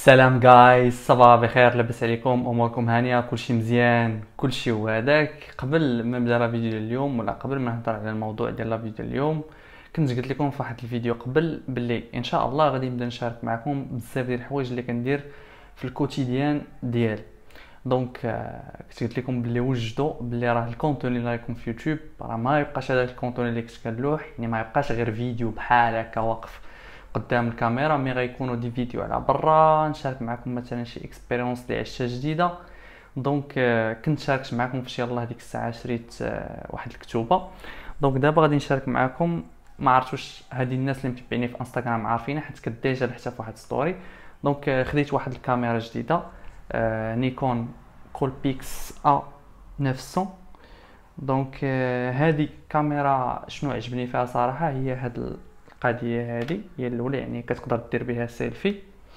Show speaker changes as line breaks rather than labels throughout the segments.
سلام جايز، صباح بخير، لاباس عليكم؟ اموركم هانيه؟ كلشي مزيان؟ كلشي هو هذاك. قبل ما نبدا لا فيديو ديال اليوم ولا قبل ما نهضر على الموضوع ديال لا فيديو ديال اليوم، كنت قلت لكم في واحد الفيديو قبل باللي ان شاء الله غادي نبدا نشارك معكم بزاف ديال الحوايج اللي كندير في الكوتيديان ديالي. دونك كنت قلت لكم باللي وجدوا باللي راه الكونتوني اللي غيكون في يوتيوب راه ما يبقاش هذاك الكونتوني اللي كنت كنلوح، يعني ما يبقاش غير فيديو بحال هكا واقف قدام الكاميرا، مي غيكونوا دي فيديو على برا نشارك معكم مثلا شي اكسبيريونس اللي عشتها جديده. دونك كنت شاركت معكم فاش يلاه ديك الساعه شريت واحد الكتوبه. دونك دابا غادي نشارك معكم. ما عرفتوش هذه الناس اللي متبعيني في انستغرام عارفين حيت كنت ديجا لحتى في واحد ستوري. دونك خديت واحد الكاميرا جديده، نيكون كولبيكس ا 900. دونك هذه كاميرا شنو عجبني فيها صراحه هي هاد القضيه، هذه هي الاولى، يعني كتقدر دير بها سيلفي،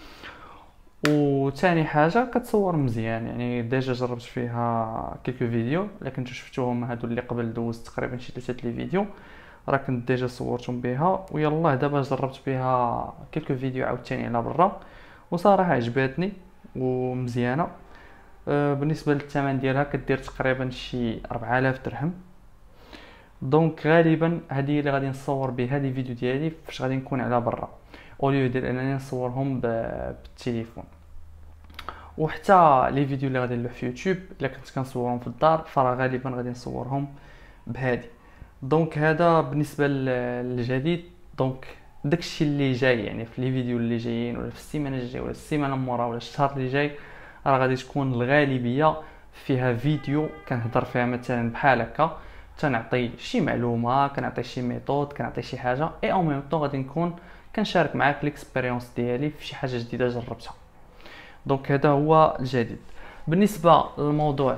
وثاني حاجه كتصور مزيان. يعني ديجا جربت فيها كيلكو فيديو، لكن شفتوهم هادو اللي قبل دوزت تقريبا شي 3 لي فيديو، راه كنت ديجا صورتهم بها، ويلا دابا جربت بها كيلكو فيديو عاوتاني على برا، وصراحه عجبتني ومزيانه. بالنسبه للثمن ديالها كدير تقريبا شي 4000 درهم. دونك غالبا هذه اللي غادي نصور بها لي فيديو ديالي فاش غادي نكون على برا، اوليو ديال انني نصورهم بالتليفون. وحتى لي فيديو اللي غادي نلوح في يوتيوب الا كنت كنصورهم في الدار فراه غالبا غادي نصورهم بهذه. دونك هذا بالنسبه للجديد. دونك داكشي اللي جاي يعني في لي فيديو اللي جايين ولا في السيمانه الجايه ولا السيمانه مورا ولا الشهر اللي جاي، راه غادي تكون الغالبيه فيها فيديو كنهضر فيها مثلا بحال هكا، تنعطي شي معلومه، كنعطي شي ميثود، كنعطي شي حاجه، اي او ميم طون غادي نكون كنشارك معاك ليكسبيريونس ديالي في شي حاجه جديده جربتها. دونك هذا هو الجديد. بالنسبه للموضوع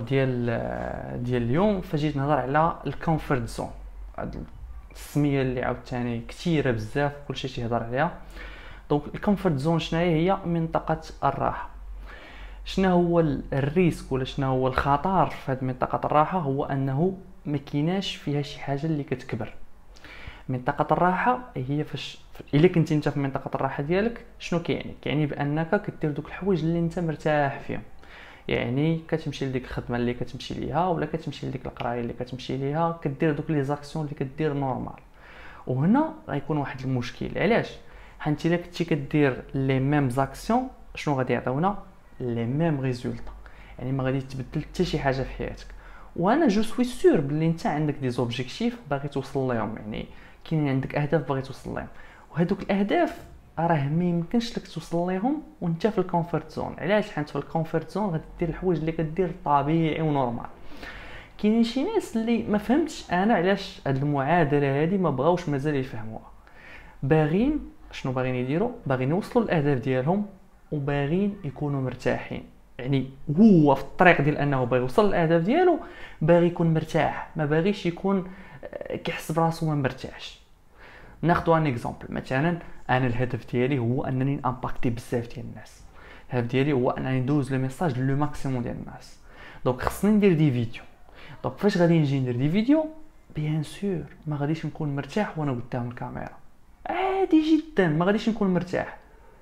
ديال اليوم، فجيت نهضر على الكومفورت زون، هاد السميه اللي عاوتاني كثيره بزاف كلشي تيهضر عليها. دونك الكومفورت زون شنو هي؟ منطقه الراحه. شنو هو الريسك ولا شنو هو الخطر في هذه منطقه الراحه؟ هو انه ما كيناش فيها شي حاجه اللي كتكبر. منطقه الراحه هي فاش الا كنتي انت في منطقه الراحه ديالك شنو كيعني بانك كدير دوك الحوايج اللي انت مرتاح فيهم. يعني كتمشي لديك الخدمه اللي كتمشي ليها، ولا كتمشي لديك القرايه اللي كتمشي ليها، كدير دوك لي زاكسيون اللي كدير نورمال. وهنا غيكون واحد المشكل، علاش؟ حيت الا كنتي كدير لي ميم زاكسيون شنو غادي يعطيونا؟ لي ميم ريزولطا، يعني ما غادي تبدل حتى شي حاجه في حياتك. وانا جو سوي سور بلي انت عندك دي زوبجيكتيف باغي توصل لهم، يعني كاين عندك اهداف باغي توصل لهم، وهذوك الاهداف راه ما يمكنش لك توصل لهم وانت في الكومفورت زون. علاش؟ حيت في الكومفورت زون غادي دير الحوايج اللي كدير طبيعي ونورمال. كاينين شي ناس اللي ما فهمتش انا علاش هاد المعادله هادي ما بغاوش مازال يفهموها. باغيين شنو باغيين يديروا؟ باغيين يوصلوا للاهداف ديالهم وباغيين يكونوا مرتاحين. يعني هو في الطريق ديال انه باغي يوصل للاهداف ديالو، باغي يكون مرتاح، ما باغيش يكون كيحس براسو ما مرتاحش. ناخذ ان اكزامبل، مثلا انا الهدف ديالي هو انني امباكتي بزاف ديال الناس. الهدف ديالي هو انني ندوز لو ميساج لو ماكسيموم ديال الناس. دونك خصني ندير دي فيديو. دونك فاش غادي نجي ندير دي فيديو، بيان سور ما غاديش نكون مرتاح وانا قدام الكاميرا، عادي جدا ما غاديش نكون مرتاح.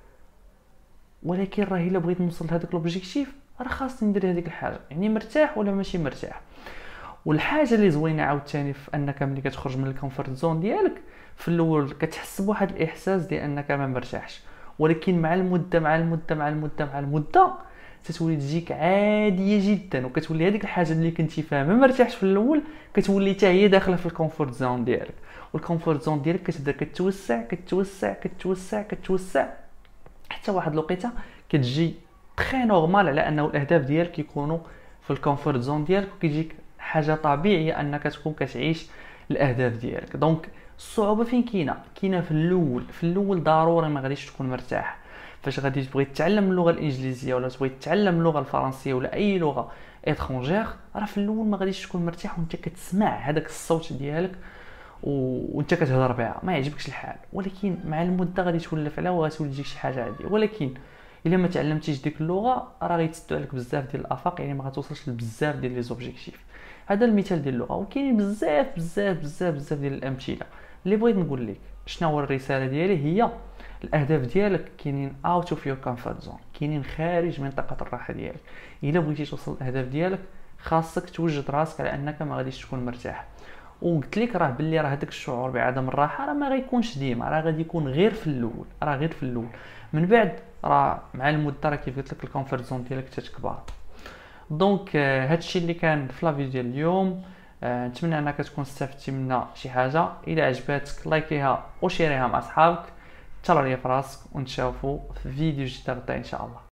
ولكن راه الا بغيت نوصل لهذاك لوبجيكتيف راه خاصني ندير هذيك الحاجه، يعني مرتاح ولا ماشي مرتاح. والحاجه اللي زوينه عاوتاني في انك ملي كتخرج من الكومفورت زون ديالك، في الاول كتحس بواحد الاحساس ديال انك ما مرتاحش، ولكن مع المده مع المده مع المده مع المده تتولي تجيك عاديه جدا، وكتولي هذيك الحاجه اللي كنتي فيها ما مرتاحش في الاول كتولي حتى هي داخله في الكومفورت زون ديالك. والكومفورت زون ديالك كتبدا كتوسع كتوسع كتوسع كتوسع حتى واحد الوقيته كتجي تري نورمال على انه الاهداف ديالك يكونوا في الكومفورت زون ديالك، وكيجيك حاجه طبيعيه انك تكون كتعيش الاهداف ديالك. دونك الصعوبه فين كاينه في الاول. في الاول ضروري ما غاديش تكون مرتاح. فاش غادي تبغي تتعلم اللغه الانجليزيه ولا تبغي تتعلم اللغه الفرنسيه ولا اي لغه اترونجير، راه في الاول ما غاديش تكون مرتاح وانت كتسمع هذاك الصوت ديالك وانت كتهضر بها ما يعجبكش الحال. ولكن مع المده غادي تولف عليها وغتولي تجيك شي حاجه عاديه. ولكن الا ما تعلمتيش ديك اللغه راه غيتسدوا عليك بزاف ديال الافاق، يعني ما غتوصلش لبزاف ديال لي زوبجيكتيف. هذا المثال ديال اللغه، وكاين بزاف بزاف بزاف بزاف ديال الامثله اللي بغيت نقول لك. شنو هو الرساله ديالي؟ هي الاهداف ديالك كاينين اوت اوف يور كومفورت زون، كاينين خارج منطقه الراحه ديالك. الا بغيتي توصل للاهداف ديالك خاصك توجد راسك على انك ما غاديش تكون مرتاح. وقلت لك راه باللي راه هذاك الشعور بعدم الراحه راه ما غيكونش ديما، راه غادي يكون غير في الاول، راه غير في الاول. من بعد راه مع المده راه كيف قلت لك الكونفورت زون ديالك تتكبر. دونك هادشي اللي كان في لا فيديو ديال اليوم. نتمنى انك تكون استفدتي منها شي حاجه. الى عجباتك لايكيها وشيريها مع اصحابك. تهلا ليا في راسك ونتشافوا في فيديو جديد غدا ان شاء الله.